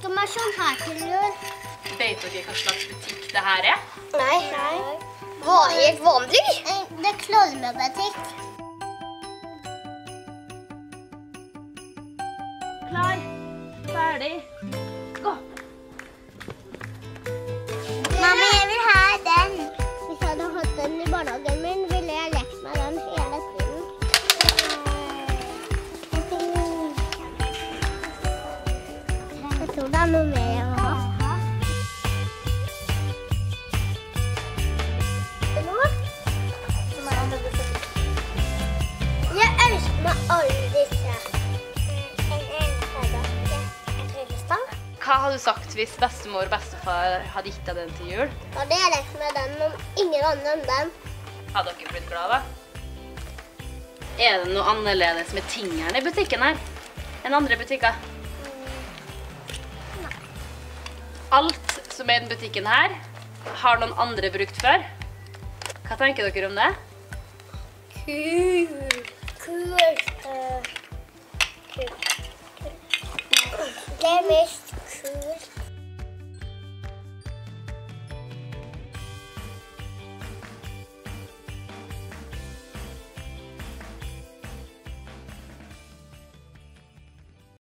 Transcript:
de har sånn her til jul. Vet dere hva slags butikk det her er? Nei. Helt vanlig. Det er klovnebutikk. Klar, ferdig, gå! Mamma, jeg vil ha den. Hvis jeg hadde hatt den i barnehagen min, ville jeg lekt med den hele tiden. Jeg tror det er noe mer jeg vil ha. Jeg ønsker meg alle disse. En enkelte, en tryllestang. Hva hadde du sagt hvis bestemor og bestefar hadde gitt deg den til jul? Da hadde jeg lekt med den om ingen andre enn den. Hadde dere blitt glade? Er det noe annerledes med tingene i butikken her enn andre butikker? Nei. Alt som er i den butikken her har noen andre brukt før. Hva tenker dere om det? Kult. Det er mest